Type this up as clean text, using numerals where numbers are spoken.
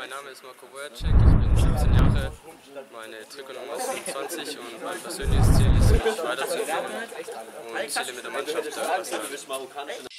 Mein Name ist Marco Wojacek, ich bin 17 Jahre, meine Trikotnummer ist 25 und mein persönliches Ziel ist, mich weiterzuentwickeln und Ziele mit der Mannschaft zu erreichen.